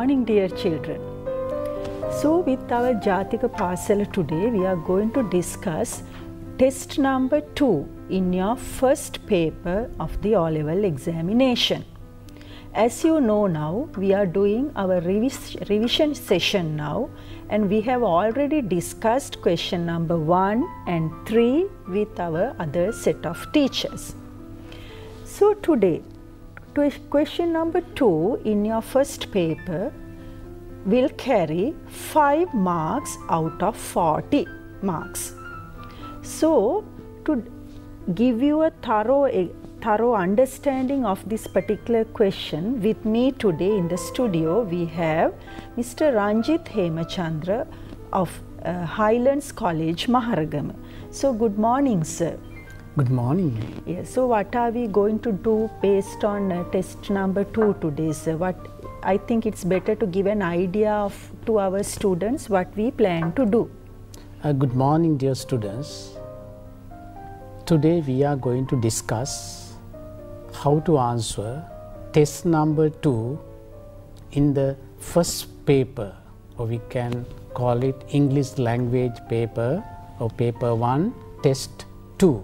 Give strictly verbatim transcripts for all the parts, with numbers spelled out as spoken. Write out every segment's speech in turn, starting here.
morning, dear children. So with our Jathika Pasala today, we are going to discuss test number two in your first paper of the O-level examination. As you know now, we are doing our revis revision session now, and we have already discussed question number one and three with our other set of teachers. So today, question number two in your first paper will carry five marks out of forty marks. So to give you a thorough, a thorough understanding of this particular question, with me today in the studio we have Mister Ranjit Hemachandra of uh, Highlands College, Maharagama. So good morning, sir. Good morning. Yes. So what are we going to do based on uh, test number two today, sir? What I think it's better to give an idea of to our students what we plan to do. Uh, good morning, dear students. Today we are going to discuss how to answer test number two in the first paper, or we can call it English language paper or paper one, test two.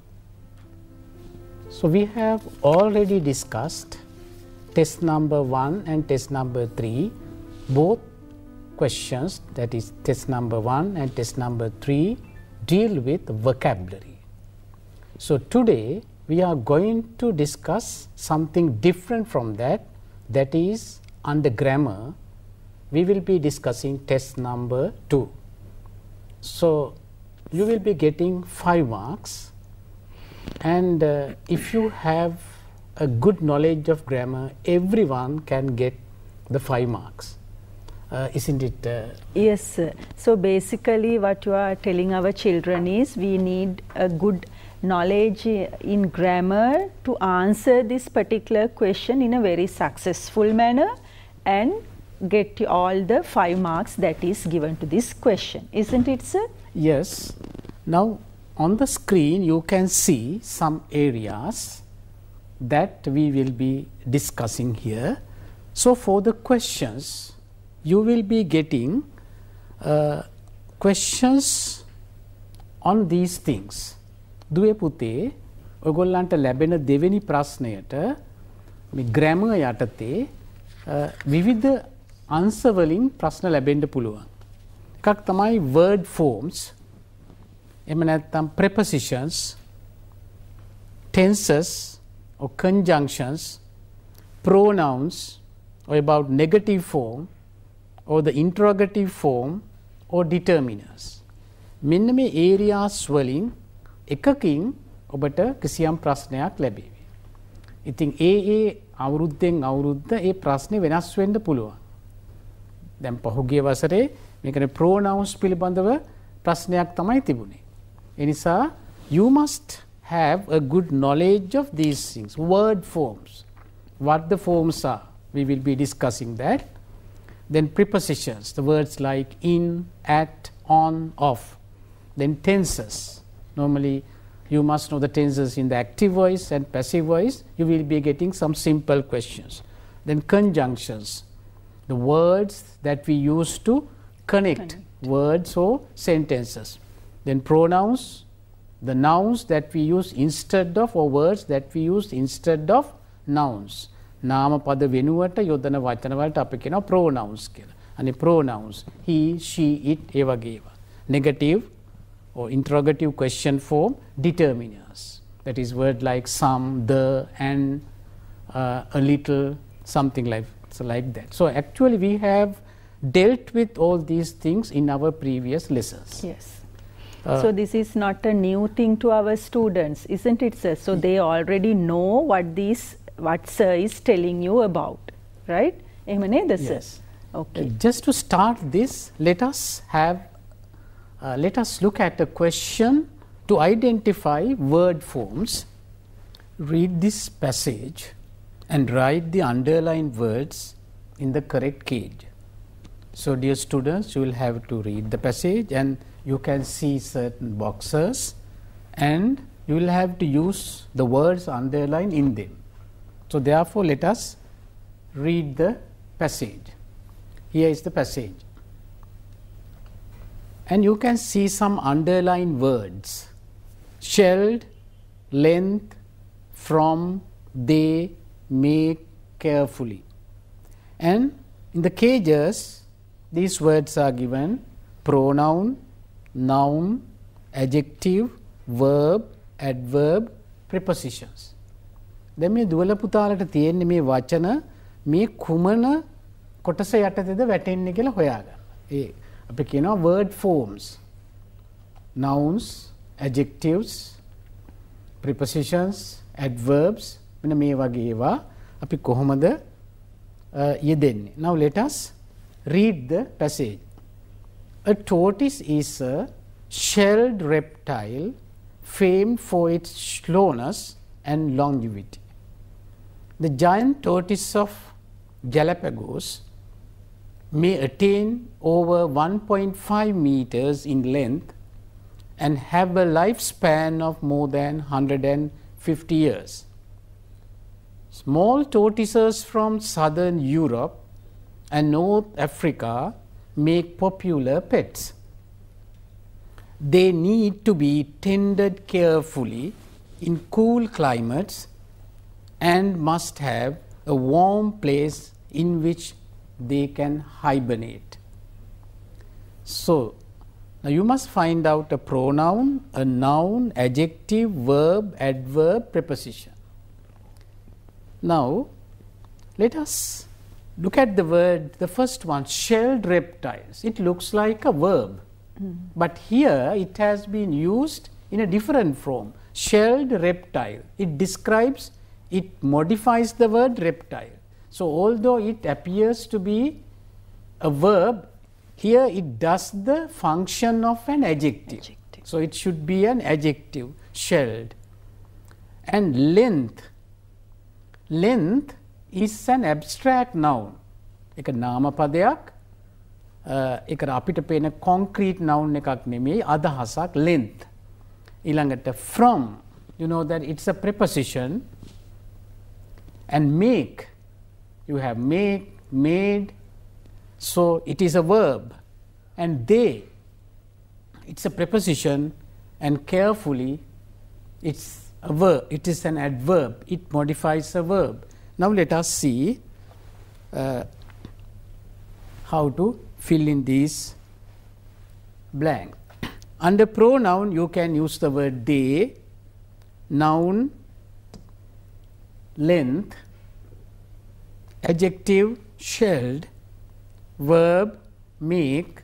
So we have already discussed test number one and test number three. Both questions, that is test number one and test number three, deal with vocabulary. So today we are going to discuss something different from that, that is under grammar we will be discussing test number two. So you will be getting five marks, and uh, if you have a good knowledge of grammar, everyone can get the five marks. Uh, isn't it? Uh, yes, sir. So basically what you are telling our children is we need a good knowledge in grammar to answer this particular question in a very successful manner and get all the five marks that is given to this question. Isn't it, sir? Yes. Now on the screen you can see some areas that we will be discussing here. So for the questions, you will be getting uh, questions on these things. දුවේ පුතේ ඔයගොල්ලන්ට ලැබෙන දෙවෙනි ප්‍රශ්නයට මේ grammar යටතේ විවිධ අංශ වලින් ප්‍රශ්න ලැබෙන්න පුළුවන්. එකක් තමයි word forms, එහෙම නැත්නම් prepositions, tenses or conjunctions, pronouns, or about negative form or the interrogative form or determiners. මෙන්න මේ areas වලින් එකකින් ඔබට කිසියම් ප්‍රශ්නයක් ලැබේවි. ඉතින් ඒ ඒ අවුරුද්දෙන් අවුරුද්ද ඒ ප්‍රශ්නේ වෙනස් වෙන්න පුළුවන්. දැන් පහුගිය වසරේ මේකනේ pronouns පිළිබඳව ප්‍රශ්නයක් තමයි තිබුණේ. ඒ නිසා you must have a good knowledge of these things. Word forms, what the forms are, we will be discussing that. Then prepositions, the words like in, at, on, off. Then tenses. Normally you must know the tenses in the active voice and passive voice. You will be getting some simple questions. Then conjunctions, the words that we use to connect, connect words or sentences. Then pronouns, the nouns that we use instead of, or words that we use instead of nouns. නාම පද වෙනුවට යොදන වචන වලට අපි කියනවා pronouns කියලා. අනේ pronouns he, she, it ඒ වගේ ඒවා. Negative or interrogative question form, determiners, that is word like some, the, and, uh, a little, something like, so like that. So actually we have dealt with all these things in our previous lessons. Yes. Uh, so this is not a new thing to our students, isn't it, sir? So they already know what these, what sir is telling you about, right? Yes. Okay. Uh, just to start this, let us have Uh, let us look at a question to identify word forms. Read this passage and write the underlined words in the correct cage. So dear students, you will have to read the passage and you can see certain boxes and you will have to use the words underlined in them. So therefore let us read the passage. Here is the passage. And you can see some underlined words. Shelled, length, from, they, make, carefully. And in the cages, these words are given: pronoun, noun, adjective, verb, adverb, prepositions. දැන් මේ දුවල පුතාලට තියෙන්නේ මේ වචන මේ කුමන කොටස යටතේද වැටෙන්නේ කියලා හොයාගන්න. ඒ අපි කියනවා word forms, nouns, adjectives, prepositions, adverbs. මෙන්න මේ වගේ ඒවා අපි කොහොමද යෙදෙන්නේ. Now let us read the passage. A tortoise is a shelled reptile famed for its slowness and longevity. The giant tortoise of Galapagos may attain over one point five meters in length and have a lifespan of more than one hundred fifty years. Small tortoises from southern Europe and North Africa make popular pets. They need to be tended carefully in cool climates and must have a warm place in which they can hibernate. So, now you must find out a pronoun, a noun, adjective, verb, adverb, preposition. Now, let us look at the word, the first one, shelled reptiles. It looks like a verb, mm. but here it has been used in a different form. Shelled reptile. It describes, it modifies the word reptile. So, although it appears to be a verb, here it does the function of an adjective. adjective. So, it should be an adjective, shelled. And length. Length is an abstract noun. එක නාමපදයක් ඒක අපිට පේන concrete noun එකක් නෙමෙයි අදහසක් length. ඊළඟට from, you know that it's a preposition. And make, you have make, made, so it is a verb. And they, it's a preposition, and carefully, it's a verb, it is an adverb, it modifies a verb. Now let us see uh, how to fill in these blanks. Under pronoun, you can use the word they, noun, length, adjective, shelled, verb, make,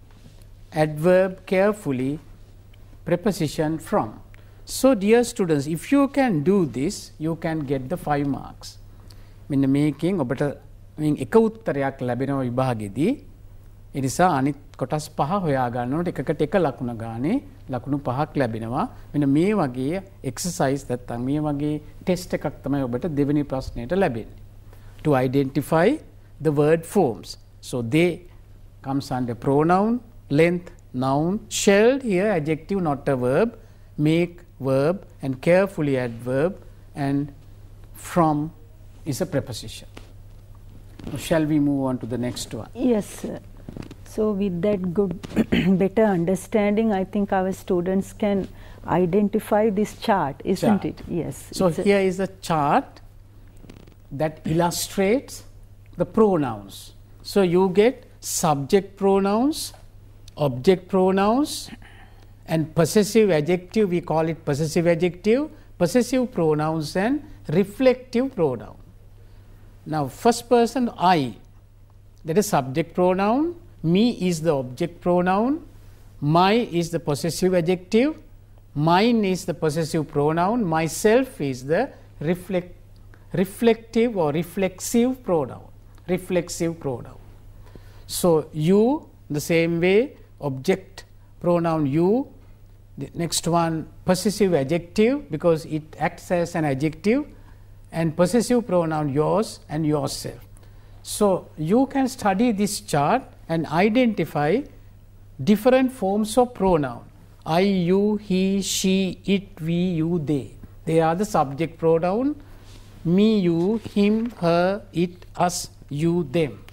adverb, carefully, preposition, from. So, dear students, if you can do this, you can get the five marks. මෙන්න මේකෙන් ඔබට මින් එක උත්තරයක් ලැබෙනවා විභාගෙදී. ඒ නිසා අනිත් කොටස් පහ හොයා ගන්නකොට එකකට එක ලකුණ ගානේ ලකුණු පහක් ලැබෙනවා. මෙන්න මේ වගේ එක්සර්සයිස් නැත්නම් මේ වගේ ටෙස්ට් එකක් තමයි ඔබට දෙවෙනි ප්‍රශ්නෙට ලැබෙන්නේ. To identify the word forms. So, they comes under pronoun, length, noun, shelled here adjective not a verb, make verb, and carefully adverb, and from is a preposition. Now, shall we move on to the next one? Yes, sir. So, with that good better understanding, I think our students can identify this chart, isn't chart. it? Yes. So, here is a chart that illustrates the pronouns. So, you get subject pronouns, object pronouns, and possessive adjective, we call it possessive adjective, possessive pronouns, and reflective pronoun. Now, first person I, that is subject pronoun, me is the object pronoun, my is the possessive adjective, mine is the possessive pronoun, myself is the reflect, reflective or reflexive pronoun, reflexive pronoun. So, you the same way, object pronoun you, the next one possessive adjective because it acts as an adjective, and possessive pronoun yours and yourself. So, you can study this chart and identify different forms of pronoun. I, you, he, she, it, we, you, they. They are the subject pronoun. Me, you, him, her, it, us, you, them.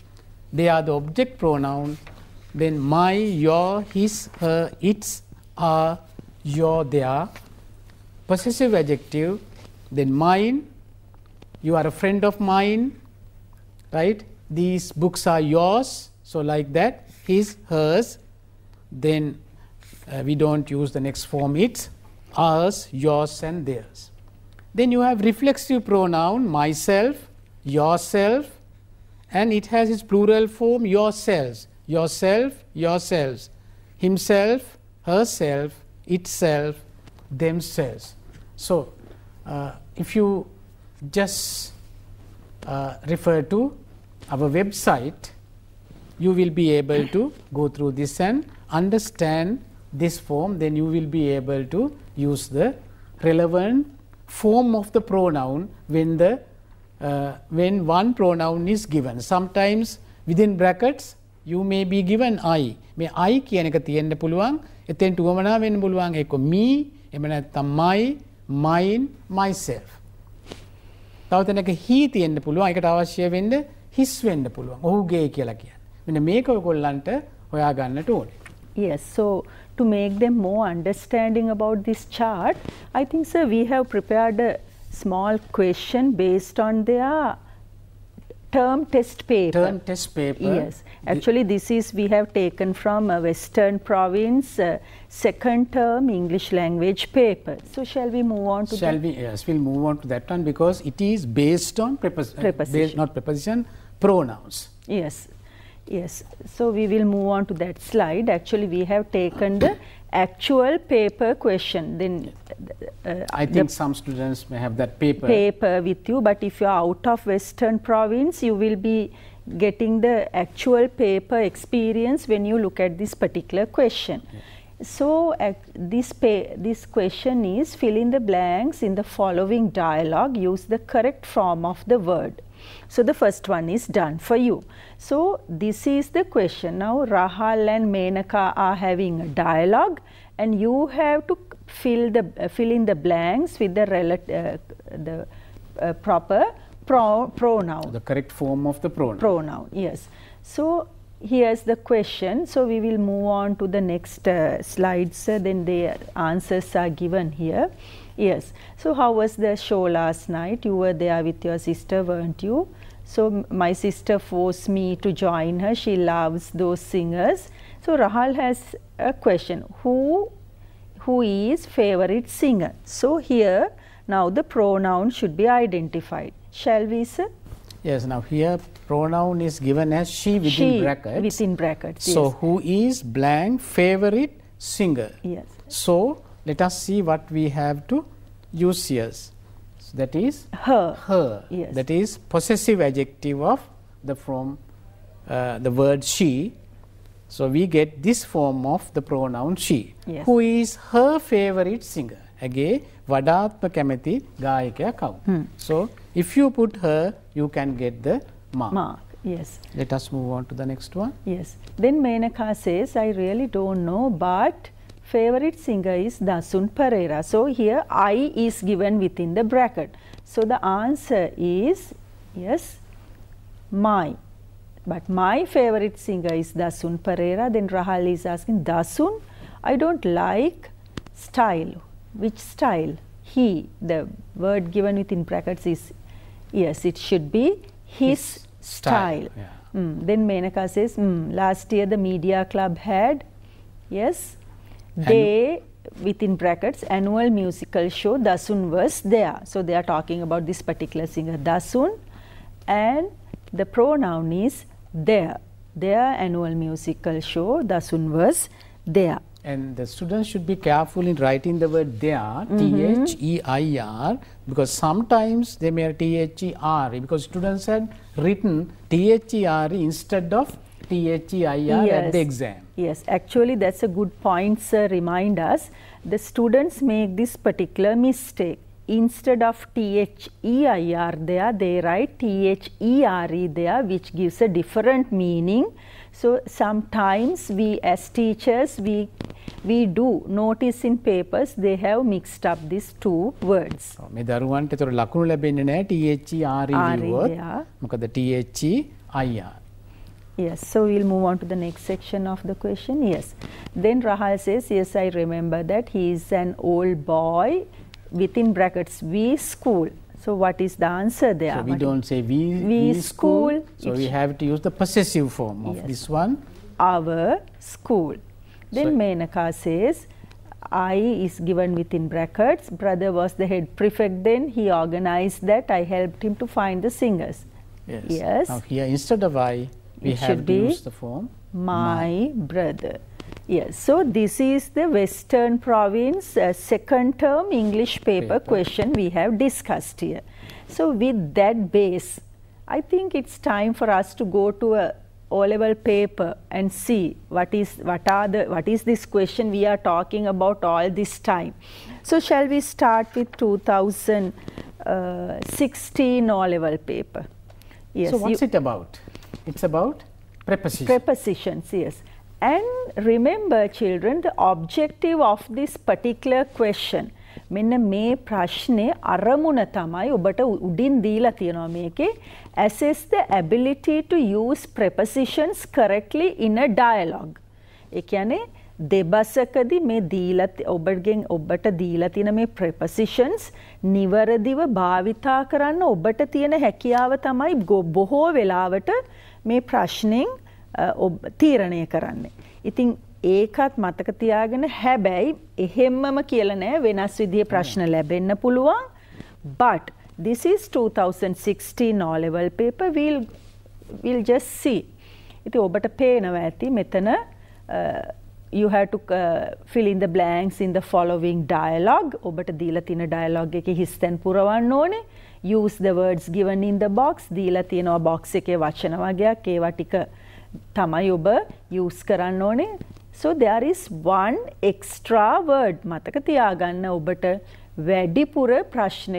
they are the object pronoun. Then my, your, his, her, its, are, your, their. Possessive adjective, then mine, you are a friend of mine, right? These books are yours, so like that, his, hers. Then uh, we don't use the next form, its, ours, yours and theirs. Then you have reflexive pronoun, myself, yourself, and it has its plural form, yourselves, yourself, yourselves, himself, herself, itself, themselves. So, uh, if you just uh, refer to our website, you will be able to go through this and understand this form. Then you will be able to use the relevant form of the pronoun when the uh, when one pronoun is given. Sometimes within brackets you may be given I. මේ I කියන එක තියෙන්න පුළුවන්. එතෙන්ට උවමනා වෙන්න පුළුවන් ඒක me, එහෙම නැත්නම් my, mine, myself. තව තැනක he තියෙන්න පුළුවන්. ඒකට අවශ්‍ය වෙන්නේ his වෙන්න පුළුවන්. ඔහුගේ කියලා කියන්නේ. මෙන්න මේක ඔයගොල්ලන්ට හොයා ගන්නට ඕනේ. Yes, so to make them more understanding about this chart, I think, sir, we have prepared a small question based on their term test paper. Term test paper. Yes, actually this is we have taken from a Western Province uh, second term English language paper. So shall we move on to Shall that? we? Yes, we'll move on to that one because it is based on prepos preposition. Uh, based, not preposition, pronouns. Yes. Yes, so we will move on to that slide. Actually, we have taken the actual paper question. Then uh, I think some students may have that paper. paper with you, but if you are out of Western Province, you will be getting the actual paper experience when you look at this particular question. Yeah. So, uh, this, this question is fill in the blanks in the following dialogue, use the correct form of the word. So, the first one is done for you. So, this is the question. Now, Rahal and Menaka are having a dialogue and you have to fill, the, uh, fill in the blanks with the, uh, the uh, proper pro pronoun. The correct form of the pronoun. Pronoun, yes. So, here's the question. So, we will move on to the next uh, slides. Uh, then the answers are given here. Yes. So, how was the show last night? You were there with your sister, weren't you? So, my sister forced me to join her. She loves those singers. So, Rahal has a question. Who, who is favorite singer? So, here now the pronoun should be identified. Shall we, sir? Yes. Now, here pronoun is given as she within she brackets. Within brackets, So, yes. who is blank favorite singer? Yes. So, let us see what we have to use here. So, that is her. Her. Yes. That is possessive adjective of the from uh, the word she. So, we get this form of the pronoun she. Yes. Who is her favorite singer? Again, වඩාත්ම කැමති ගායකයා කවුද? Hmm. So, if you put her, you can get the mark. Mark, yes. Let us move on to the next one. Yes. Then Menaka says, I really don't know, but favorite singer is Dasun Pereira. So, here I is given within the bracket. So, the answer is, yes, my. But my favorite singer is Dasun Pereira. Then Rahal is asking, Dasun, I don't like style. Which style? He, the word given within brackets is, yes, it should be his, his style. style. Yeah. Mm. Then Menaka says, mm, last year the media club had, yes, they, within brackets, annual musical show, Dasun was there. So, they are talking about this particular singer, Dasun, and the pronoun is there. Their annual musical show, Dasun was there. And the students should be careful in writing the word there, mm-hmm. T H E I R, because sometimes they may have T H E R E, because students had written T H E R E instead of T H E I R yes. at the exam. Yes, actually that's a good point, sir. Remind us, the students make this particular mistake. Instead of T H E I R there, they write T H E R E there, which gives a different meaning. So, sometimes we as teachers, we, we do notice in papers, they have mixed up these two words. මේ දරුවන්ට ඒතර ලකුණු ලැබෙන්නේ නැහැ T H E R E ලියුවොත්. මොකද T H E I R. Yes, so we'll move on to the next section of the question. Yes. Then Rahal says, yes, I remember that he is an old boy, within brackets, we school. So what is the answer there? So we don't say we, we, we school. school. So we have to use the possessive form of yes. this one. Our school. Then so Menaka says, I is given within brackets. Brother was the head prefect then. He organized that. I helped him to find the singers. Yes. yes. Now here instead of I, we it have to use the form my, my brother. Yes. So this is the Western Province uh, second term English paper, paper question we have discussed here. So with that base, I think it's time for us to go to a O-level paper and see what is what are the what is this question we are talking about all this time. So shall we start with two thousand sixteen O-level paper? Yes. So what's it about? It's about prepositions. Prepositions, yes. And remember children, the objective of this particular question, මෙන්න මේ ප්‍රශ්නේ අරමුණ තමයි ඔබට උඩින් දීලා තියෙනවා මේකේ assess the ability to use prepositions correctly in a dialogue. ඒ කියන්නේ දෙබසකදී මේ දීලා ඔබගෙන් ඔබට දීලා තියෙන මේ prepositions නිවැරදිව භාවිතා කරන්න ඔබට තියෙන හැකියාව තමයි බොහෝ වෙලාවට මේ ප්‍රශ්නෙන් තීරණය කරන්නේ. ඉතින් ඒකත් මතක තියාගෙන හැබැයි එහෙම්මම කියලා නෑ වෙනස් විදිහේ ප්‍රශ්න ලැබෙන්න පුළුවන්. But this is two thousand sixteen O level paper. We'll we'll just see. ඉතින් ඔබට පේනවා ඇති මෙතන you have to uh, fill in the blanks in the following dialogue. ඔබට දීලා තියෙන dialogue එකේ හිස්තැන් පුරවන්න ඕනේ. Use the words given in the box. දීලා තියෙනවා box එකේ වචන වගේක් ඒවා ටික තමයි ඔබ use කරන්න ඕනේ. So there is one extra word. මතක තියාගන්න ඔබට වැඩිපුර ප්‍රශ්න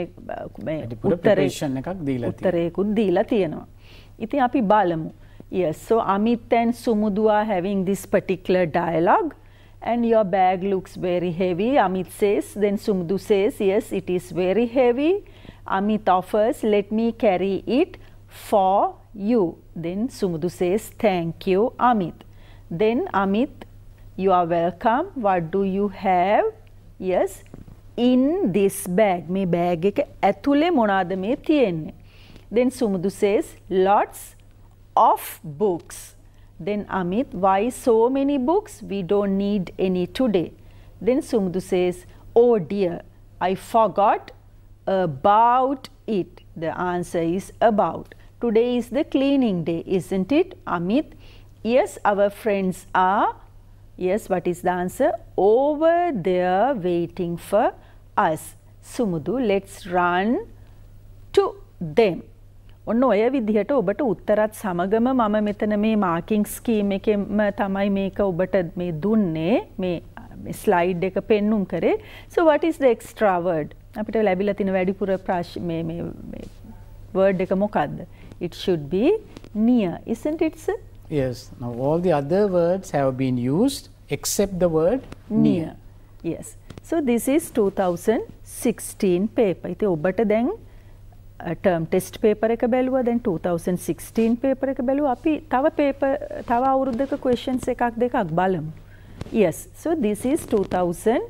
උත්තරයකුත් දීලා තියෙනවා. ඉතින් අපි බලමු. Yes, so Amit and Sumudu are having this particular dialogue and your bag looks very heavy. Amit says, then Sumudu says, yes, it is very heavy. Amit offers, let me carry it for you. Then Sumudu says, thank you, Amit. Then Amit, you are welcome. What do you have? Yes, in this bag. මේ bag එක ඇතුලේ මොනවාද මේ තියෙන්නේ? Then Sumudu says, lots of books. Then Amit, why so many books? We don't need any today. Then Sumudu says, oh dear, I forgot about it. The answer is about. Today is the cleaning day, isn't it, Amit? Yes, our friends are, yes, what is the answer? Over there waiting for us. Sumudu, let's run to them. ඔන්න ඔය විදිහට ඔබට උත්තරත් සමගම මම මෙතන මේ මාකින් scheme එකෙම තමයි මේක ඔබට මේ දුන්නේ මේ ස්ලයිඩ් එක පෙන්눔 කරේ. So what is the extra word? අපිට ලැබිලා තියෙන වැඩිපුර මේ මේ word එක මොකක්ද? It should be near, isn't it, sir? Yes. Now all the other words have been used except the word near. near. Yes. So this is two thousand sixteen paper. ඉතින් ඔබට දැන් term test paper එක බැලුවා දැන් two thousand sixteen paper එක බැලුවා අපි තව paper තව අවුරුද්දක questions එකක් දෙකක් බලමු. Yes, so this is two thousand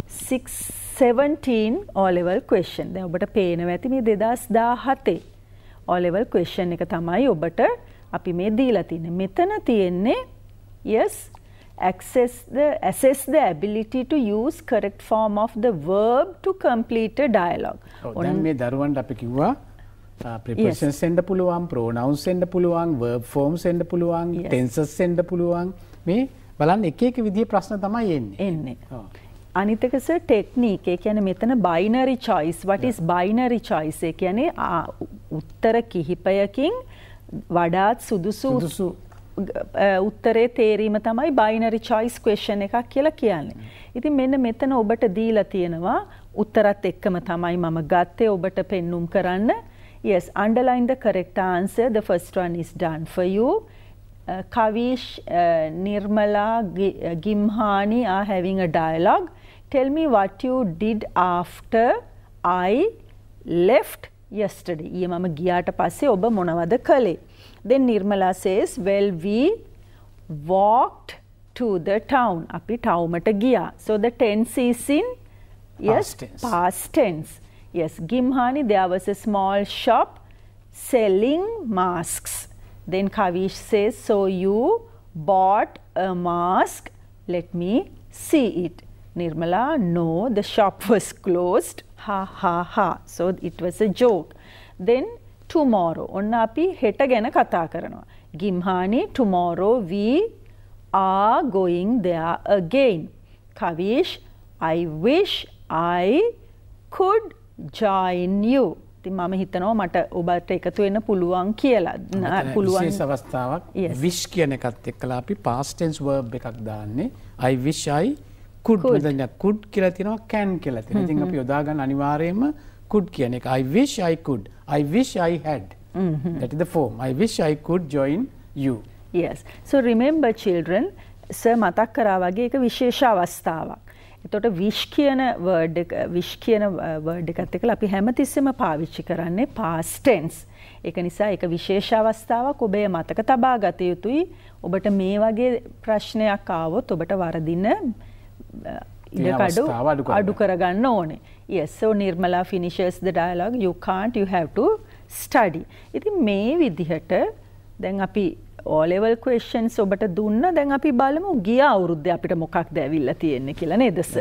seventeen O level question. දැන් ඔබට පේනවා ඇති මේ twenty seventeen O level question එක තමයි ඔබට අපි මේ දීලා තියෙන්නේ. මෙතන තියෙන්නේ yes, access the assess the ability to use correct form of the verb to complete a dialogue. දැන් මේ දරුවන්ට අපි කිව්වා prepositions එන්න පුළුවන්, pronouns එන්න පුළුවන්, verb forms එන්න පුළුවන්, tenses එන්න පුළුවන්. මේ බලන්න එක එක විදිහේ ප්‍රශ්න තමයි එන්නේ. එන්නේ. අනිත් එක සර් ටෙක්නික්. ඒ කියන්නේ මෙතන binary choice. What is binary choice? ඒ කියන්නේ උත්තර කිහිපයකින් වඩාත් සුදුසු උත්තරේ තේරීම තමයි binary choice question එකක් කියලා කියන්නේ. ඉතින් මෙන්න මෙතන ඔබට දීලා තියෙනවා උත්තරත් එක්කම තමයි මම ගත්තේ ඔබට පෙන්눔 කරන්න. Yes, underline the correct answer. The first one is done for you. Uh, Kavish, uh, Nirmala, G uh, Gimhani are having a dialogue. Tell me what you did after I left yesterday. ඊයේ මම ගියාට පස්සේ ඔබ මොනවද කළේ? Then Nirmala says, well, we walked to the town. අපි ටවුමට ගියා. So the tense is in yes, past tense. Past tense. Yes, Gimhani, there was a small shop selling masks. Then Kavish says, so you bought a mask. Let me see it. Nirmala, no, the shop was closed. Ha ha ha. So it was a joke. Then tomorrow. Onna api heta gana katha karanawa. Gimhani, tomorrow we are going there again. Kavish, I wish I could join you. ඉතින් මම හිතනවා මට ඔබට එකතු වෙන්න පුළුවන් කියලා. පුළුවන් විශේෂ අවස්ථාවක් wish කියන එකත් එක්කලා අපි past tense verb එකක් දාන්නේ. I wish I could. මෙතන could කියලා තියෙනවා can කියලා තියෙනවා. ඉතින් අපි යොදා ගන්න අනිවාර්යයෙන්ම could කියන එක. I wish I could. I wish I had. That is the form. I wish I could join you. Yes. So remember children, sir මතක් කරා වගේ එක විශේෂ අවස්ථාවක්. එතකොට wish කියන word එක wish කියන word එකත් එක්කලා අපි හැමතිස්සෙම පාවිච්චි කරන්නේ past tense. ඒක නිසා ඒක විශේෂ අවස්ථාවක් ඔබේ මතක තබා ගත යුතුයි. ඔබට මේ වගේ ප්‍රශ්නයක් ආවොත් ඔබට වරදින ඉඩකඩ අඩු කරගන්න ඕනේ. Yes, so Nirmala finishes the dialogue. You can't, you have to study. ඉතින් මේ විදිහට දැන් අපි O level questions ඔබට දුන්න. දැන් අපි බලමු ගිය අවුරුද්දේ අපිට මොකක්ද ඇවිල්ලා තියෙන්නේ කියලා නේද සර්?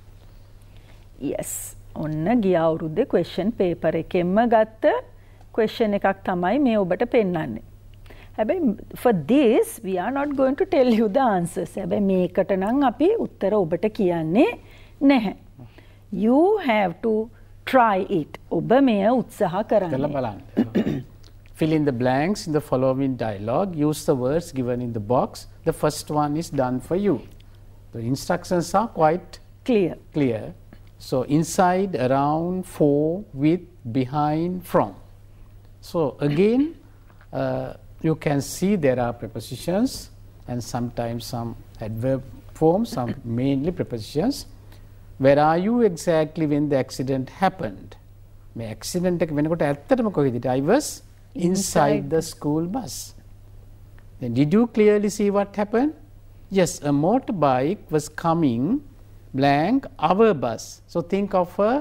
Yes. ඔන්න ගිය අවුරුද්දේ question paper එකෙන්ම ගත්ත question එකක් තමයි මේ ඔබට පෙන්නන්නේ. හැබැයි for this we are not going to tell you the answers. හැබැයි මේකට නම් අපි උත්තර ඔබට කියන්නේ නැහැ. You have to try it. ඔබ මෙය උත්සාහ කරන්න. බලන්න. Fill in the blanks in the following dialogue. Use the words given in the box. The first one is done for you. The instructions are quite clear. Clear. So inside, around, for, with, behind, from. So again, uh, you can see there are prepositions and sometimes some adverb forms, some mainly prepositions. Where are you exactly when the accident happened? My accident වෙනකොට ඇත්තටම කොහෙද? I was inside the school bus. Then did you clearly see what happened? Yes, a motorbike was coming blank our bus. So think of a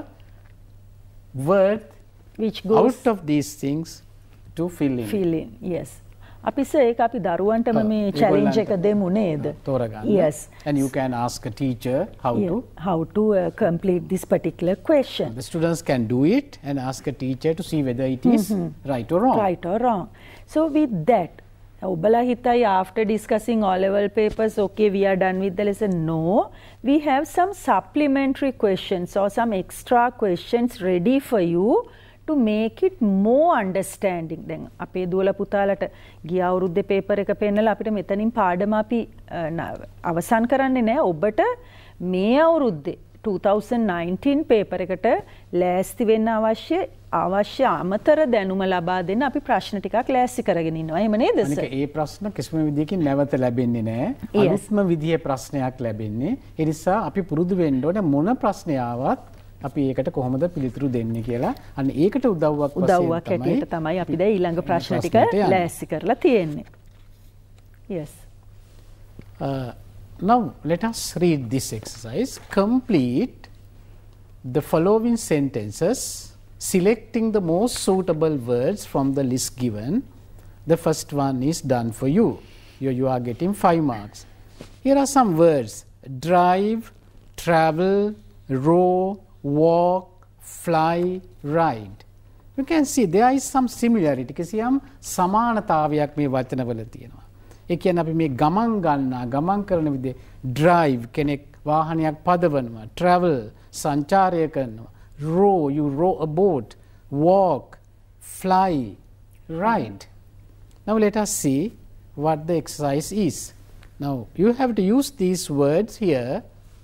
word which goes out of these things to fill in. Fill in, yes. අපි sir ඒක අපි දරුවන්ටම මේ challenge එක දෙමු නේද? තෝරගන්න. Yes. And you can ask a teacher how yeah. to how to uh, complete this particular question. The students can do it and ask a teacher to see whether it is mm-hmm. right or wrong. Right or wrong. So with that, ඔබලා හිතයි after discussing all level papers, okay, we are done with the lesson. No, we have some supplementary questions or some extra questions ready for you to make it more understanding. දැන් අපේ දුවල පුතාලට ගිය අවුරුද්දේ paper එක පෙන්නලා අපිට මෙතනින් පාඩම අපි අවසන් කරන්නේ නැහැ. ඔබට මේ අවුරුද්දේ twenty nineteen පේපර් එකට ලෑස්ති වෙන්න අවශ්‍ය අවශ්‍ය අමතර දැනුම ලබා දෙන්න අපි ප්‍රශ්න ටිකක් ලෑස්ති කරගෙන ඉන්නවා. එහෙම නේද සර්? අනික ඒ ප්‍රශ්න කිසිම විදියකින් නැවත ලැබෙන්නේ නැහැ. අලුත්ම විදියේ ප්‍රශ්නයක් ලැබෙන්නේ. ඒ නිසා අපි පුරුදු වෙන්න ඕනේ මොන ප්‍රශ්නය ආවත් අපි ඒකට කොහොමද පිළිතුරු දෙන්නේ කියලා. අන්න ඒකට උදව්වක් වශයෙන් උදව්වක් හැටියට තමයි අපි දැන් ඊළඟ ප්‍රශ්න ටික ලෑස්ති කරලා තියෙන්නේ. Yes. Uh, now let us read this exercise. Complete the following sentences selecting the most suitable words from the list given. The first one is done for you. You, you are getting five marks. Here are some words: drive, travel, row, walk, fly, ride. You can see there is some similarity. කිසියම් සමානතාවයක් මේ වචනවල තියෙනවා. ඒ කියන්නේ අපි මේ ගමන් ගන්නා ගමන් කරන විදිහ drive කෙනෙක් වාහනයක් පදවනවා, travel සංචාරය කරනවා, row you row a boat, walk, fly, ride. Now let us see what the exercise is. Now you have to use these words here.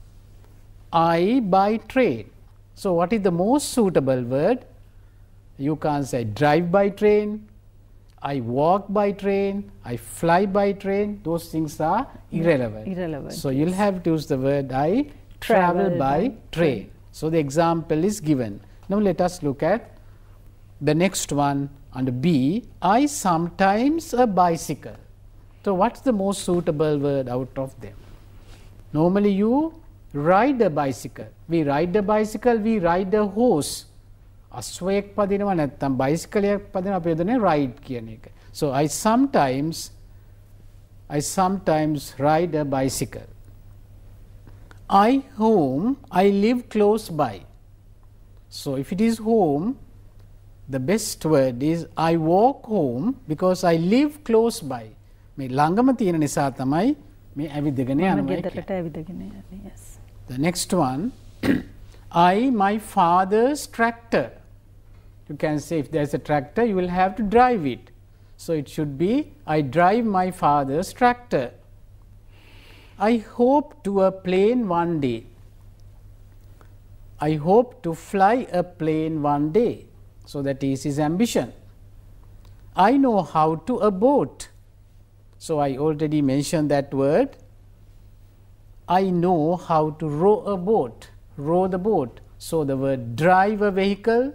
I buy train. So what is the most suitable word? You can't say drive by train, I walk by train, I fly by train. Those things are irrelevant. Irrelevant. So you'll have to use the word I travel, travel by, by train. train. So the example is given. Now let us look at the next one under B, I sometimes a bicycle. So what's the most suitable word out of them? Normally you ride a bicycle. We ride a bicycle, we ride a horse. අස්වැයක් පදිනවා නැත්නම් බයිසිකලයක් පදිනවා අපි යදන්නේ ride කියන එක. So I sometimes I sometimes ride a bicycle. I home, I live close by. So if it is home, the best word is I walk home because I live close by. මේ ළඟම තියෙන නිසා තමයි මේ ඇවිදගෙන යනවා. Yes. The next one, I my father's tractor. You can say if there is a tractor, you will have to drive it. So it should be I drive my father's tractor. I hope to a plane one day. I hope to fly a plane one day. So that is his ambition. I know how to a boat. So I already mentioned that word. I know how to row a boat, row the boat. So the word drive a vehicle,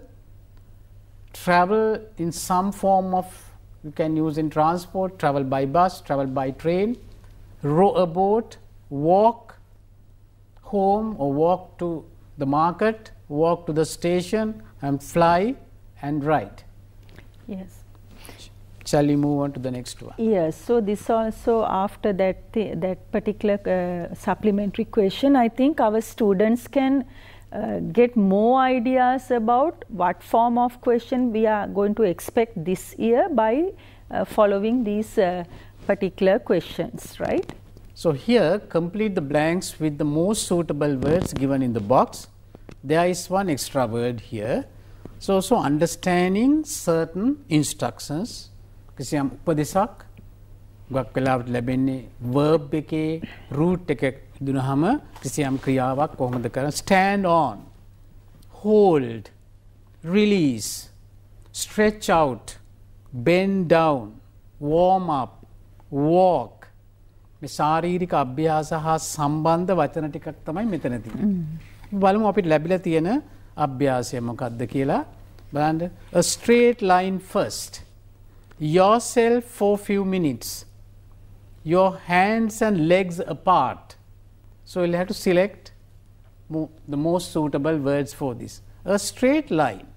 travel in some form of, you can use in transport, travel by bus, travel by train, row a boat, walk home or walk to the market, walk to the station and fly and ride. Yes. Shall we move on to the next one? Yes. So this also after that th that particular uh, supplementary question, I think our students can uh, get more ideas about what form of question we are going to expect this year by uh, following these uh, particular questions, right? So here complete the blanks with the most suitable words given in the box. There is one extra word here. So, so understanding certain instructions. කිසියම් උපදෙසක් ගොඩක් වෙලාවට ලැබෙන්නේ verb එකේ root එක දුනහම කිසියම් ක්‍රියාවක් කොහොමද කරන්නේ? Stand on, hold, release, stretch out, bend down, warm up, walk. මේ ශාරීරික අභ්‍යාස හා සම්බන්ධ වචන ටිකක් තමයි මෙතන තියෙන්නේ. බලමු අපිට ලැබිලා තියෙන අභ්‍යාසය මොකක්ද කියලා බලන්න. A straight line first. Yourself for few minutes, your hands and legs apart. So you'll have to select mo the most suitable words for this. A straight line.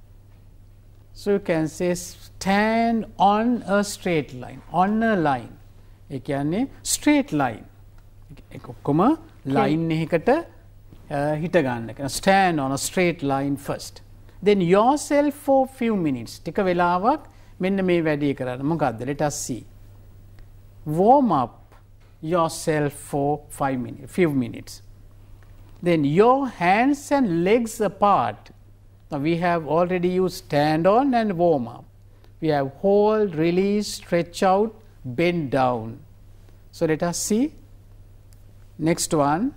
So you can say stand on a straight line, on a line. ඒ කියන්නේ straight line. ඔක්කොම line එකකට හිට ගන්න එක. Stand on a straight line first. Then yourself for few minutes. ටික වෙලාවක් මෙන්න මේ වැඩේ කරන්න. මොකක්ද? Let us see. Warm up yourself for five minutes, few minutes. Then your hands and legs apart. Now we have already used stand on and warm up. We have hold, release, stretch out, bend down. So let us see. Next one.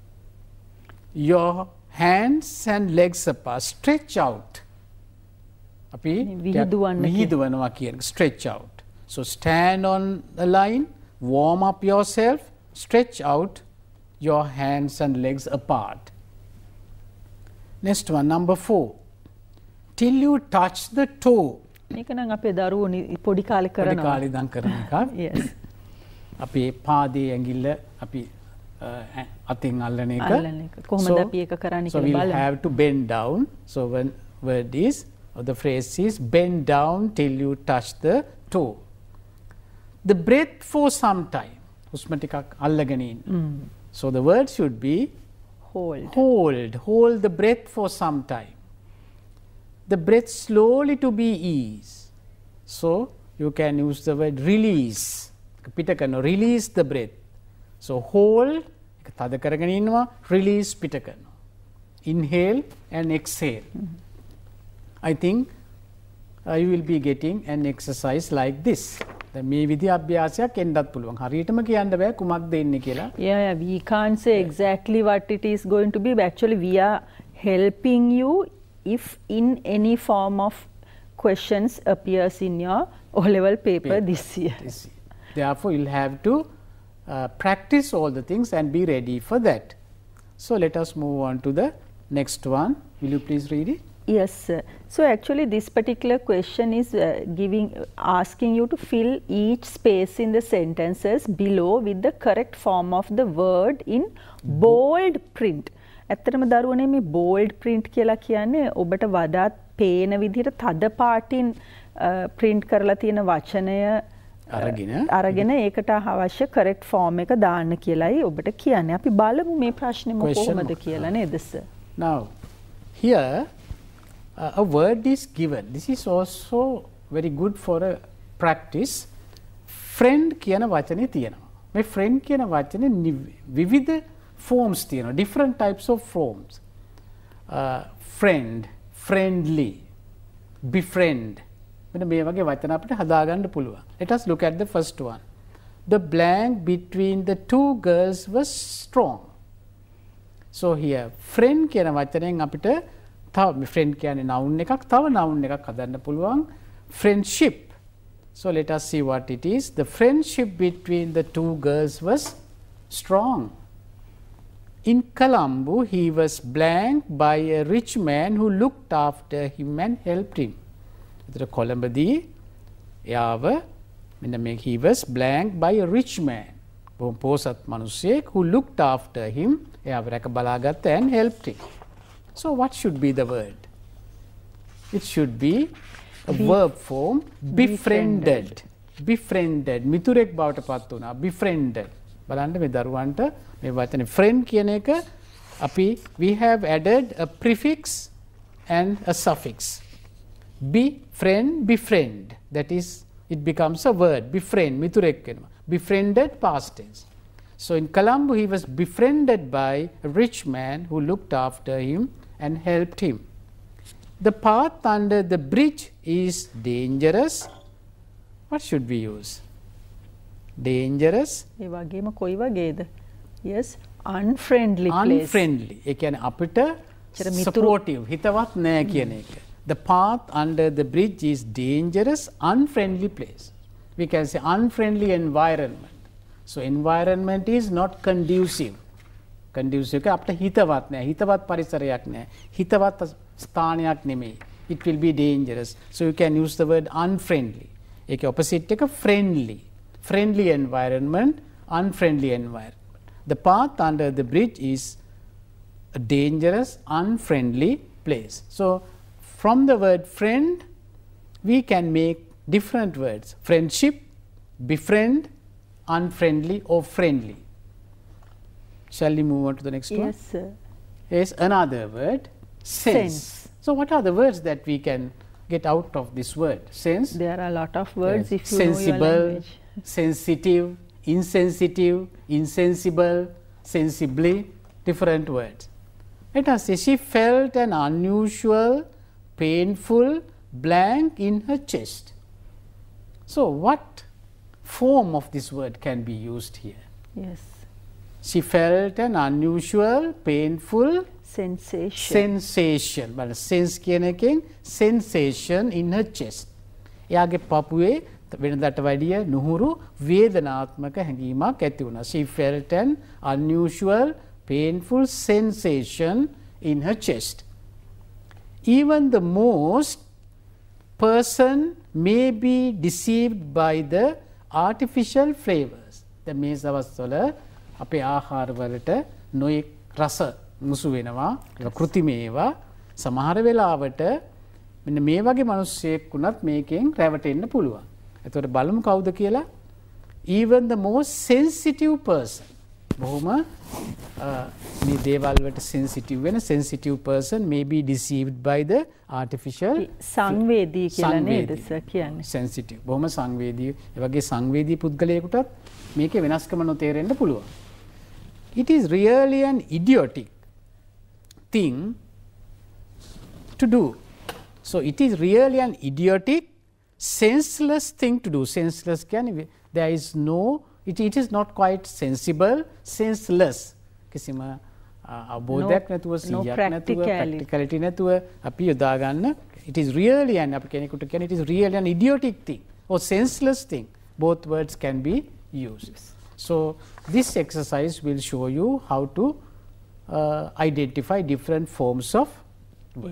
Your hands and legs apart. Stretch out. අපි විහිදුවනවා කියන stretch out. So stand on the line, warm up yourself, stretch out your hands and legs apart. Next one, number four. Till you touch the toe. මේක නම් අපේ දරුවෝ පොඩි කාලේ කරනවා. පොඩි කාලේ ඉඳන් කරන එක. Yes. අපේ පාදයේ ඇඟිල්ල අපි අතින් අල්ලන එක. අල්ලන එක. කොහොමද අපි ඒක කරන්නේ කියලා බලමු. So we have to bend down. So when word is or the phrase is bend down till you touch the toe. The breath for some time. හුස්ම ටිකක් අල්ලගෙන ඉන්න. So the word should be hold. Hold. Hold the breath for some time. The breath slowly to be ease. So you can use the word release. පිට කරනවා. Release the breath. So hold. එක තද කරගෙන ඉන්නවා. Release පිට කරනවා. Inhale and exhale. Mm-hmm. I think uh, you will be getting an exercise like this. දැන් මේ විදි අභ්‍යාසයක් එන්නත් පුළුවන්. හරියටම කියන්න බෑ කුමක්ද එන්නේ කියලා. Yeah, yeah, we can't say exactly what it is going to be, but actually we are helping you if in any form of questions appears in your O-level paper, paper this year. This year. Therefore, you'll have to uh, practice all the things and be ready for that. So let us move on to the next one. Will you please read it? Yes, sir. So actually this particular question is uh, giving, asking you to fill each space in the sentences below with the correct form of the word in bold print. ඇත්තටම දරුවනේ මේ bold print කියලා කියන්නේ ඔබට වඩාත් පේන විදිහට තද පාටින් print කරලා තියෙන වචනය අරගෙන අරගෙන ඒකට අවශ්‍ය correct form එක දාන්න කියලායි ඔබට කියන්නේ. අපි බලමු මේ ප්‍රශ්නේ කොහොමද කියලා නේද sir? Now here uh, a word is given. This is also very good for a practice. Friend කියන වචනේ තියෙනවා. මේ friend කියන වචනේ විවිධ forms තියෙනවා. Different types of forms. Uh, friend, friendly, befriend. මෙන්න මේ වගේ වචන අපිට හදාගන්න පුළුවන්. Let us look at the first one. The blank between the two girls was strong. So here friend කියන වචනයෙන් අපිට තව friend කියන්නේ noun එකක්, තව noun එකක් හදන්න පුළුවන්. Friendship. So let us see what it is. The friendship between the two girls was strong. In Colombo, he was blanked by a rich man who looked after him and helped him. එතකොට කොළඹදී එයාව මෙන්න මේ he was blanked by a rich man. බොහොම පොහොසත් මිනිසෙක් who looked after him. එයාව රැක බලාගත්ත and helped him. So what should be the word? It should be a Be verb form befriended. Befriended. මිතුරෙක් බවට පත් වුණා. Befriended. බලන්න මේ දරුවන්ට මේ වචනේ friend කියන එක අපි we have added a prefix and a suffix. Befriend, befriend. That is, it becomes a word. Befriend, මිතුරෙක් වෙනවා. Befriended, past tense. So in Colombo, he was befriended by a rich man who looked after him and helped him. The path under the bridge is dangerous. What should we use? Dangerous. ඒ වගේම කොයි වගේද? Yes, unfriendly place. Unfriendly. ඒ කියන්නේ අපිට supportive, හිතවත් නෑ කියන එක. The path under the bridge is dangerous, unfriendly place. We can say unfriendly environment. So environment is not conducive. Conducive එක අපිට හිතවත් නෑ, හිතවත් පරිසරයක් නෑ, හිතවත් ස්ථානයක් නෙමෙයි. It will be dangerous. So you can use the word unfriendly. ඒකේ opposite එක friendly. Friendly environment, unfriendly environment. The path under the bridge is a dangerous, unfriendly place. So from the word friend, we can make different words. Friendship, befriend, unfriendly or friendly. Shall we move on to the next yes, one? Yes, sir. Here's another word, sense. sense. So what are the words that we can get out of this word? Sense. There are a lot of words yes. if you Sensible, know your language. Sensitive, insensitive, insensible, sensibly, different words. Let us say she felt an unusual, painful blank in her chest. So what form of this word can be used here? Yes. She felt an unusual, painful sensation. Sensation. But sense කියන එකෙන් sensation in her chest. එයාගේ පපුවේ වෙනදාට වැඩිය නුහුරු වේදනාත්මක හැඟීමක් ඇති වුණා. She felt an unusual, painful sensation in her chest. Even the most person may be deceived by the artificial flavors. The මේ දවස්වල අපේ ආහාරවලට නොයෙක් රස මුසු වෙනවා. ඒක කෘතිමේවා සමහර වෙලාවට මෙන්න මේ වගේ මිනිස්සෙක් වුණත් මේකෙන් රැවටෙන්න පුළුවන්. එතකොට බලමු කවුද කියලා? Even the most sensitive person. බොහොම මේ දේවල් වලට sensitive වෙන sensitive person may be deceived by the artificial සංවේදී කියලා නේද සර් කියන්නේ? sensitive. බොහොම සංවේදී. ඒ වගේ සංවේදී පුද්ගලයෙකුටත් මේකේ වෙනස්කම නොතේරෙන්න පුළුවන්. It is really an idiotic thing to do. So it is really an idiotic, senseless thing to do. Senseless can there is no it, it is not quite sensible, senseless. කිසිම අවබෝධයක් නැතුව සිහියක් නැතුව practicality නැතුව අපි යොදා ගන්න. It is really an අපි කෙනෙකුට කියන්නේ it is really an idiotic thing or senseless thing. Both words can be used. So this exercise will show you how to uh, identify different forms of words. Yeah.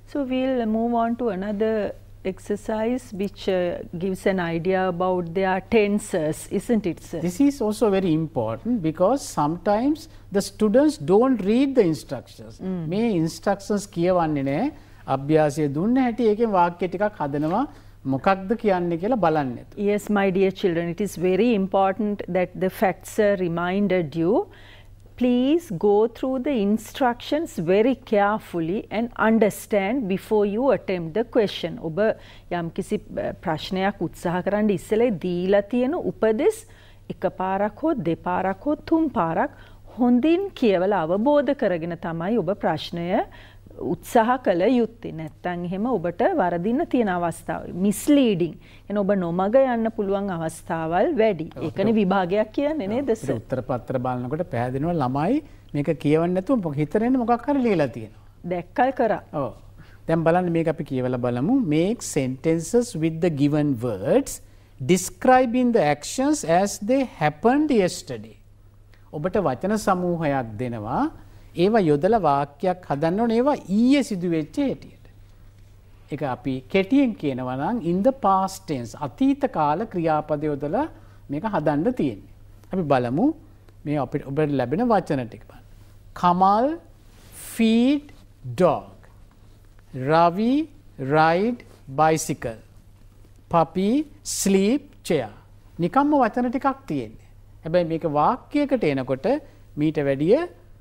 So we'll move on to another exercise which uh, gives an idea about their tenses, isn't it, sir? This is also very important because sometimes the students don't read the instructions. Mm. මේ instructions කියවන්නේ නැහැ. අභ්‍යාසය දුන්න හැටි ඒකෙන් වාක්‍ය ටිකක් හදනවා මොකක්ද කියන්නේ කියලා බලන්න. Yes, my dear children, it is very important that the facts sir reminded you. Please go through the instructions very carefully and understand before you attempt the question. ඔබ යම්කිසි ප්‍රශ්නයක් උත්සාහ කරන්න ඉස්සෙල්ලා දීලා තියෙන උපදෙස් එකපාරක් හෝ දෙපාරක් හෝ තුන් පාරක් හොඳින් කියවලා අවබෝධ කරගෙන තමයි ඔබ ප්‍රශ්නය උත්සාහ කළ යුත්තේ. නැත්නම් එහෙම ඔබට වරදින්න තියෙන අවස්ථාව misleading එන ඔබ නොමග යන්න පුළුවන් අවස්ථාවල් වැඩි. ඒකනේ විභාගයක් කියන්නේ නේද සර්? උත්තර පත්‍ර බලනකොට පැහැදිලිව ළමයි මේක කියවන්නේ නැතුව හිතරෙන්නේ මොකක් හරි ලියලා තියෙනවා. දැක්කල් කරා. ඔව්. දැන් බලන්න මේක අපි කියවලා බලමු. Make sentences with the given words describing the actions as they happened yesterday. ඔබට වචන සමූහයක් දෙනවා. ඒවා යොදලා වාක්‍යයක් හදන්න ඕනේ ඒවා ඊයේ සිදු වෙච්ච හැටියට. ඒක අපි කෙටියෙන් කියනවා නම් in the past tense අතීත කාල ක්‍රියාපද යොදලා මේක හදන්න තියෙන්නේ. අපි බලමු මේ අපිට ඔබට ලැබෙන වචන ටික බලන්න. Kamal feed dog. Ravi ride bicycle. Puppy sleep chair. නිකම්ම වචන ටිකක් තියෙන්නේ. හැබැයි මේක වාක්‍යයකට එනකොට මීට වැඩිය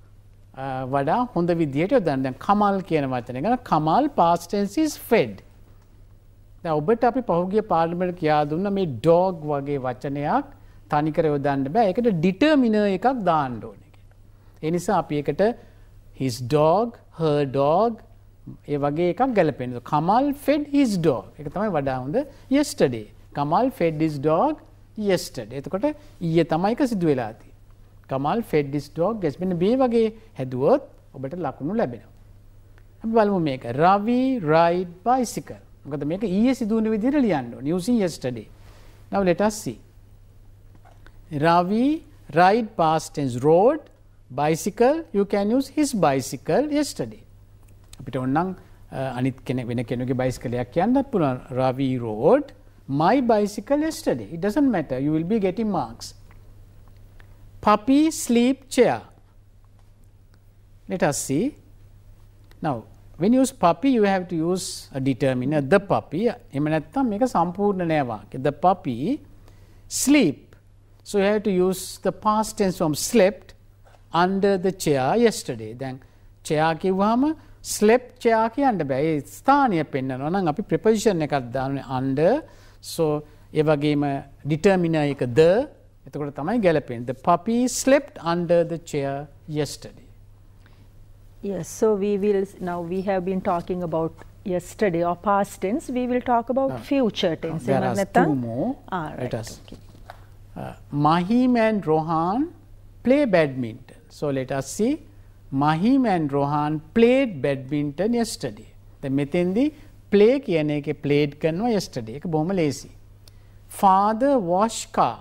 වඩා හොඳ විදියට යොදන්න. දැන් කමල් කියන වචනේ ගන්න Kamal past tense is fed. දැන් ඔබට අපි පහුගිය පාඩමකට කියා දුන්න මේ dog වගේ වචනයක් තනිකර යොදන්න බෑ. ඒකට determiner එකක් දාන්න ඕනේ කියලා. ඒ නිසා අපි ඒකට his dog, her dog ඒ වගේ එකක් ගැලපෙනවා. Kamal fed his dog. ඒක තමයි වඩා හොඳ yesterday. Kamal fed his dog yesterday. එතකොට ඊයේ තමයි ඒක සිදු වෙලා තියෙන්නේ. Kamal fed his dog. Yes, මෙන්න මේ වගේ හැදුවොත් ඔබට ලකුණු ලැබෙනවා. අපි බලමු මේක. Ravi ride bicycle. මොකද මේක ඊයේ සිදු වුණ විදිහට ලියන්න ඕනේ. Using yesterday. Now let us see. Ravi ride past tense rode bicycle. You can use his bicycle yesterday. අපිට ඕනනම් අනිත් කෙනෙක් වෙන කෙනෙකුගේ bicycle එකක් කියන්නත් පුළුවන්. Ravi rode my bicycle yesterday. It doesn't matter. You will be getting marks. Puppy sleep chair. Let us see. Now, when you use puppy, you have to use a determiner, the puppy. එහෙම නැත්නම් මේක සම්පූර්ණ නෑ වාක්‍ය. The puppy sleep. So you have to use the past tense form slept under the chair yesterday. දැන් chair කිව්වහම slept chair කියන්න බෑ. ඒ ස්ථානය පෙන්නනවා නම් අපි preposition එකක් දාන්නේ under. So ඒ වගේම determiner එක the එතකොට තමයි ගැලපෙන්නේ. The puppy slept under the chair yesterday. Yes, so we will now we have been talking about yesterday or past tense. We will talk about no. future tense. No, there are two more. Ah, right. Let us. Okay. Uh, Mahim and Rohan play badminton. So let us see. Mahim and Rohan played badminton yesterday. දැන් මෙතෙන්දී play කියන එකේ played කරනවා yesterday. ඒක බොහොම ලේසි. Father wash car.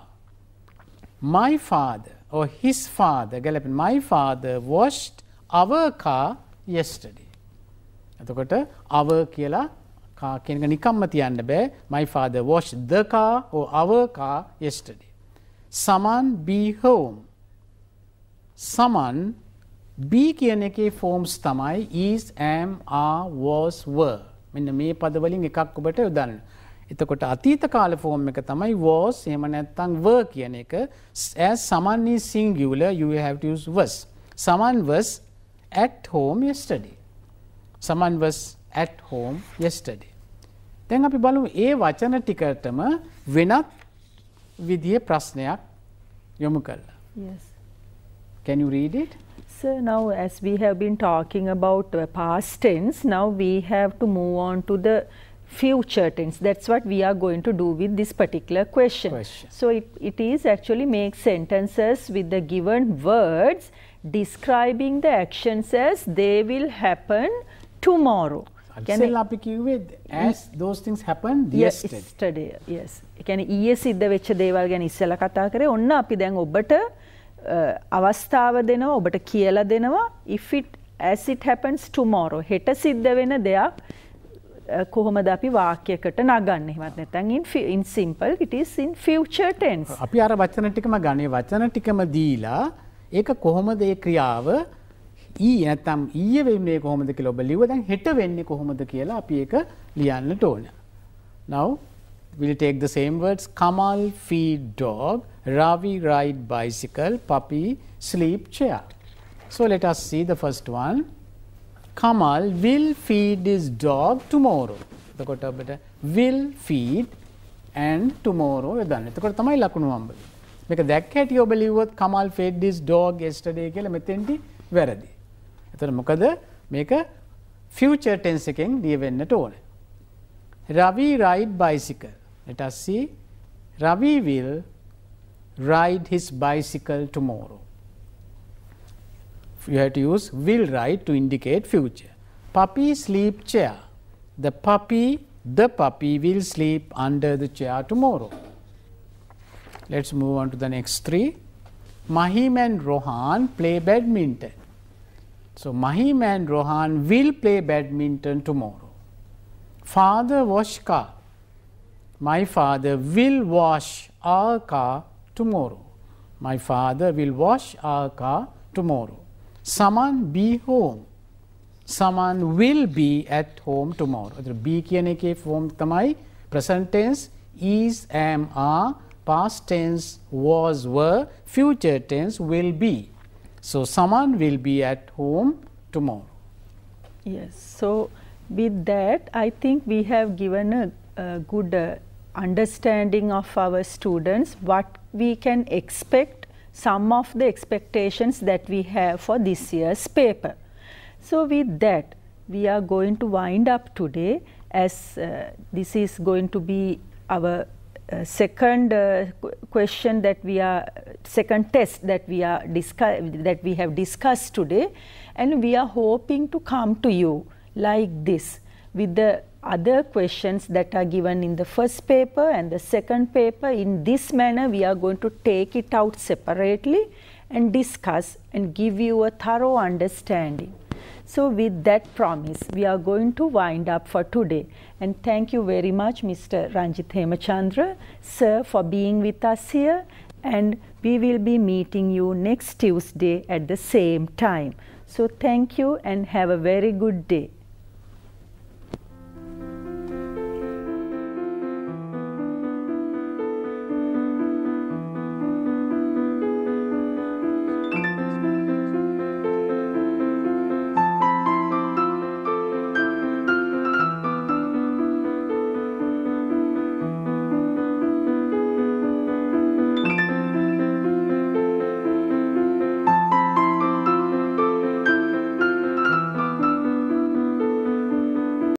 My father or his father ගැලපෙන my father washed our car yesterday. එතකොට our කියලා car කියන එක නිකම්ම තියන්න බෑ. My father washed the car or our car yesterday. Someone be home. Someone be කියන එකේ forms තමයි is, am, are, was, were. මෙන්න මේ පද වලින් එකක් ඔබට යොදන්න. එතකොට අතීත කාල ෆෝම් එක තමයි was එහෙම නැත්නම් were කියන එක. As someone is singular, you have to use was. Someone was at home yesterday. Someone was at home yesterday. දැන් අපි බලමු ඒ වචන ටිකටම වෙනත් විදිහේ ප්‍රශ්නයක් යොමු කළා. Yes. Can you read it? So now as we have been talking about uh, past tense, now we have to move on to the future tense. That's what we are going to do with this particular question. question. So it, it is actually make sentences with the given words describing the actions as they will happen tomorrow. ඉස්සෙල්ලා අපි කිව්වේ as those things happened yesterday. yesterday. Yes. ඒ කියන්නේ ඊයේ සිද්ධ වෙච්ච දේවල් ගැන ඉස්සෙල්ලා කතා කරේ. ඔන්න අපි දැන් ඔබට අවස්ථාව දෙනවා, ඔබට කියලා දෙනවා if it as it happens tomorrow. හෙට සිද්ධ වෙන දෙයක් කොහොමද අපි වාක්‍යයකට නගන්නේ? එහෙමත් නැත්නම් in in simple it is in future tense. අපි අර වචන ටිකම ගන්නේ වචන ටිකම දීලා ඒක කොහොමද ඒ ක්‍රියාව ඊ නැත්නම් ඊයේ වෙන්නේ කොහොමද කියලා ඔබ ලියුවා. දැන් හෙට වෙන්නේ කොහොමද කියලා අපි ඒක ලියන්නට ඕන. Now we'll take the same words. Kamal feed dog, Ravi ride bicycle, Puppy sleep chair. So let us see the first one. Kamal will feed his dog tomorrow. එතකොට අපිට will feed and tomorrow යදන්න. එතකොට තමයි ලකුණු හම්බ වෙන්නේ. මේක දැක්ක හැටි ඔබ ලිව්වොත් Kamal fed his dog yesterday කියලා මෙතෙන්ටි වැරදි. එතකොට මොකද මේක future tense එකෙන් ලියවෙන්නට ඕනේ. Ravi ride bicycle. Let us see. Ravi will ride his bicycle tomorrow. You have to use will ride to indicate future. Puppy sleep chair. The puppy, the puppy will sleep under the chair tomorrow. Let's move on to the next three. Mahim and Rohan play badminton. So Mahim and Rohan will play badminton tomorrow. Father wash car. My father will wash our car tomorrow. My father will wash our car tomorrow. Someone be home. Someone will be at home tomorrow. Be කියන එකේ form තමයි present tense, is, am, are, past tense, was, were, future tense, will be. So someone will be at home tomorrow. Yes. So with that, I think we have given a, a good uh, understanding of our students what we can expect, some of the expectations that we have for this year's paper. So with that, we are going to wind up today, as uh, this is going to be our uh, second uh, question that we are second test that we are discuss that we have discussed today, and we are hoping to come to you like this with the other questions that are given in the first paper and the second paper. In this manner, we are going to take it out separately and discuss and give you a thorough understanding. So with that promise, we are going to wind up for today. And thank you very much, Mister Ranjit Hemachandra, sir, for being with us here. And we will be meeting you next Tuesday at the same time. So thank you and have a very good day.